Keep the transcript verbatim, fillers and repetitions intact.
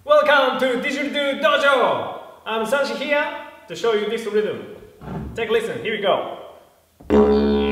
Welcome to Didgeridoo Dojo! I'm Sanshi here to show you this rhythm. Take a listen, here we go.